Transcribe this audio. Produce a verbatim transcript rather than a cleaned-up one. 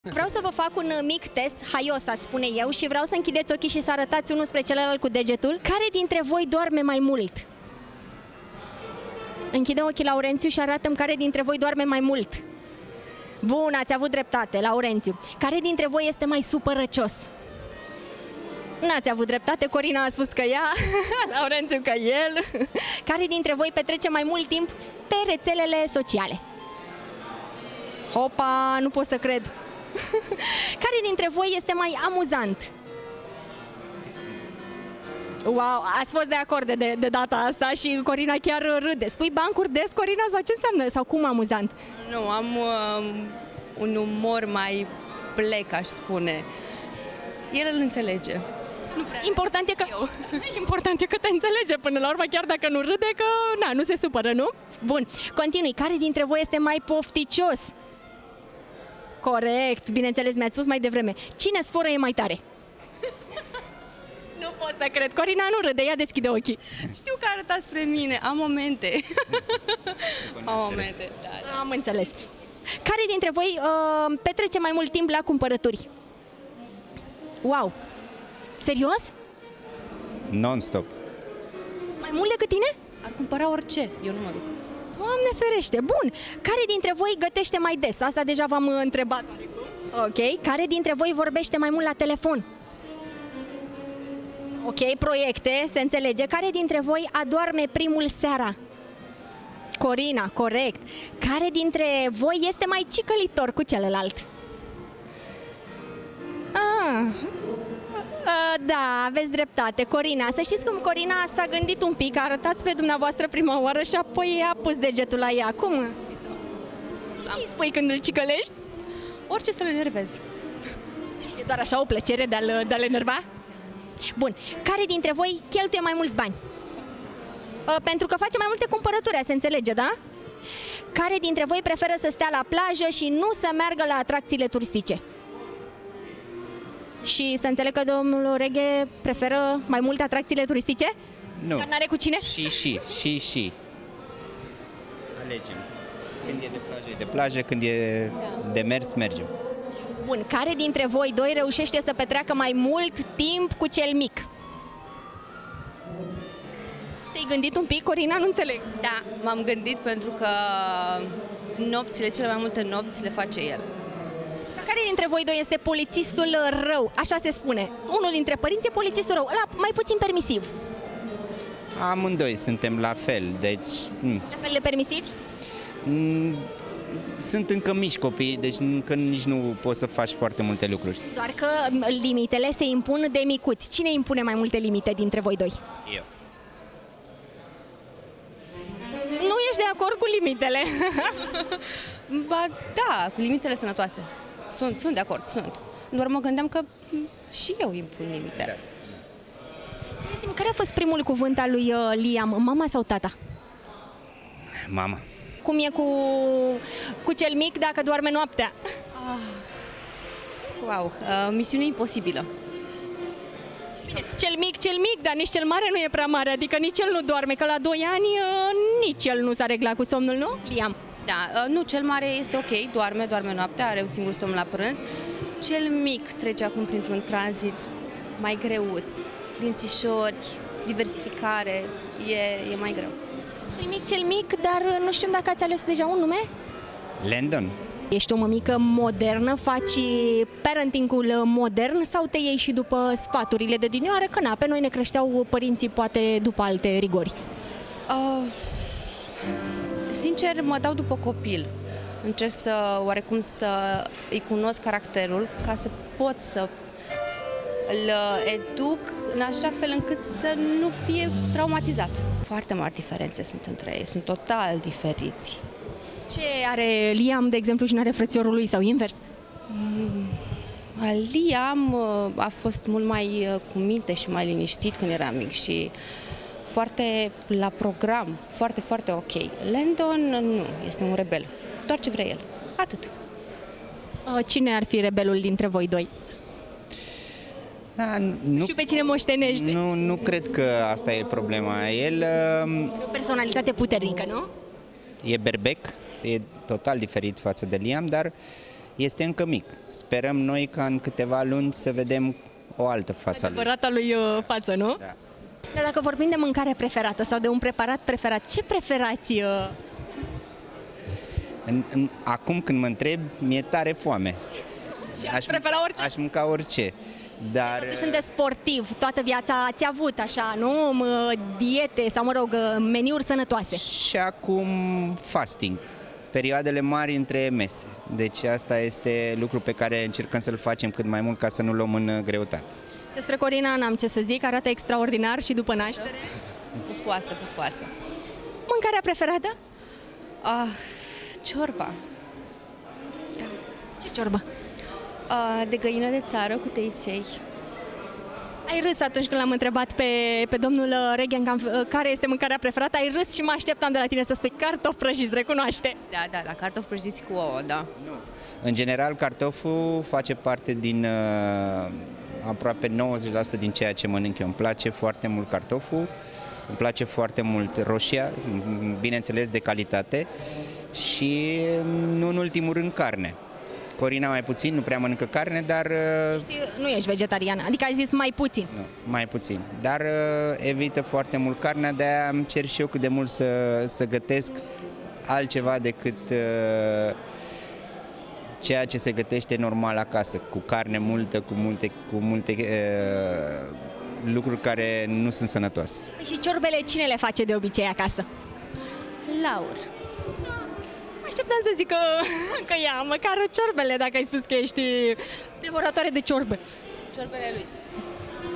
Vreau să vă fac un mic test, haios, aș spune eu, și vreau să închideți ochii și să arătați unul spre celălalt cu degetul. Care dintre voi doarme mai mult? Închide ochii, Laurențiu, și arată-mi care dintre voi doarme mai mult. Bun, ați avut dreptate, Laurențiu. Care dintre voi este mai supărăcios? N-ați avut dreptate, Corina a spus că ea, Laurențiu că el. Care dintre voi petrece mai mult timp pe rețelele sociale? Hopa, nu pot să cred. Care dintre voi este mai amuzant? Wow, ați fost de acord de, de data asta și Corina chiar râde. Spui bancuri des, Corina, sau ce înseamnă? Sau cum amuzant? Nu, am uh, un umor mai plec, aș spune. El îl înțelege. Nu prea. Important e că, important e că te înțelege până la urmă, chiar dacă nu râde, că na, nu se supără, nu? Bun, continui. Care dintre voi este mai pofticios? Corect, bineînțeles, mi-ați spus mai devreme. Cine sforă e mai tare? Nu pot să cred. Corina nu râde, ea deschide ochii. Știu că arătați spre mine, am momente. Am momente, da, da. Am înțeles. Care dintre voi uh, petrece mai mult timp la cumpărături? Wow! Serios? Non-stop. Mai mult decât tine? Ar cumpăra orice, eu nu mă duc. Doamne ferește! Bun! Care dintre voi gătește mai des? Asta deja v-am întrebat. Ok. Care dintre voi vorbește mai mult la telefon? Ok, proiecte, se înțelege. Care dintre voi adorme primul seara? Corina, corect. Care dintre voi este mai cicălitor cu celălalt? Ah, da, aveți dreptate, Corina. Să știți cum Corina s-a gândit un pic, a arătat spre dumneavoastră prima oară și apoi a pus degetul la ea. Cum? Ce spui când îl cicălești? Orice să-l enervez. E doar așa o plăcere de a-l, de a-l enerva? Bun. Care dintre voi cheltuie mai mulți bani? Pentru că face mai multe cumpărături, se înțelege, da? Care dintre voi preferă să stea la plajă și nu să meargă la atracțiile turistice? Și să înțeleg că domnul Reghe preferă mai multe atracțiile turistice? Nu. Dar n-are cu cine? Și, și, și, și. Alegem. Când e de plajă, e de plajă, când e da. de mers, mergem. Bun, care dintre voi doi reușește să petreacă mai mult timp cu cel mic? Te-ai gândit un pic, Corina? Nu înțeleg. Da, m-am gândit pentru că nopțile, cele mai multe nopți le face el. Dar care dintre voi doi este polițistul rău? Așa se spune. Unul dintre părinți e polițistul rău, ăla mai puțin permisiv. Amândoi suntem la fel, deci... La fel de permisivi? Sunt încă mici copii, deci încă nici nu poți să faci foarte multe lucruri. Doar că limitele se impun de micuți. Cine impune mai multe limite dintre voi doi? Eu. Nu ești de acord cu limitele? Ba da, cu limitele sănătoase. Sunt, sunt de acord, sunt. Doar mă gândeam că și eu impun limite. Da. Zi-mi, care a fost primul cuvânt al lui Liam, mama sau tata? Mama. Cum e cu, cu cel mic dacă doarme noaptea? Ah, wow, uh, misiune imposibilă. Bine, cel mic, cel mic, dar nici cel mare nu e prea mare, adică nici el nu doarme, că la doi ani uh, nici el nu s-a reglat cu somnul, nu, Liam? Da, uh, nu, cel mare este ok, doarme, doarme noaptea, are un singur somn la prânz. Cel mic trece acum printr-un tranzit mai greuț, dințișori, diversificare, e, e mai greu. Cel mic, cel mic, dar nu știu dacă ați ales deja un nume? Landon. Ești o mămică modernă, faci parenting-ul modern sau te iei și după sfaturile de dinioară? Că na, pe noi ne creșteau părinții poate după alte rigori. Uh, sincer, mă dau după copil. Încerc să, oarecum, să îi cunosc caracterul ca să pot să îl educ în așa fel încât să nu fie traumatizat. Foarte mari diferențe sunt între ei, sunt total diferiți. Ce are Liam, de exemplu, și nu are frățiorul lui sau invers? Mm, Liam a fost mult mai cu minte și mai liniștit când era mic și foarte la program, foarte, foarte ok. Landon nu, este un rebel, doar ce vrea el, atât. Cine ar fi rebelul dintre voi doi? Da, nu știu pe cine moștenește. Nu, nu cred că asta e problema. El o personalitate puternică, nu? E berbec, e total diferit față de Liam, dar este încă mic. Sperăm noi ca în câteva luni să vedem o altă față a lui. Adevărata lui uh, față, nu? Da. Dar dacă vorbim de mâncare preferată sau de un preparat preferat, ce preferați? Uh? În, în, acum când mă întreb, mi-e tare foame. Aș prefera orice? Aș mânca orice. Dar Totuși sunteți sportiv, toată viața ați avut așa, nu? Mă, diete sau, mă rog, meniuri sănătoase. și acum fasting. Perioadele mari între mese. Deci asta este lucru pe care încercăm să-l facem cât mai mult ca să nu luăm în greutate. Despre Corina n-am ce să zic, arată extraordinar și după naștere. Pufoasă, pufoasă. Mâncarea preferată? Ah, ciorba. Ce ciorbă? Ah, de găină de țară cu teiței. Ai râs atunci când l-am întrebat pe, pe domnul Reghen cam, care este mâncarea preferată, ai râs și mă așteptam de la tine să spui cartofi prăjiți, recunoaște. Da, da, la cartofi prăjiți cu ouă, da. În general, cartoful face parte din uh, aproape nouăzeci la sută din ceea ce mănânc eu. Îmi place foarte mult cartoful, îmi place foarte mult roșia, bineînțeles de calitate și, nu în ultimul rând, carne. Corina mai puțin, nu prea mănâncă carne, dar... Uh, Știi, nu ești vegetariană, adică ai zis mai puțin. Nu, mai puțin, dar uh, evită foarte mult carnea, de-aia îmi cer și eu cât de mult să, să gătesc altceva decât uh, ceea ce se gătește normal acasă, cu carne multă, cu multe, cu multe uh, lucruri care nu sunt sănătoase. Și ciorbele cine le face de obicei acasă? Laur. Așteptam să zic că, că ea, măcar ciorbele, dacă ai spus că ești devoratoare de ciorbe. Ciorbele lui.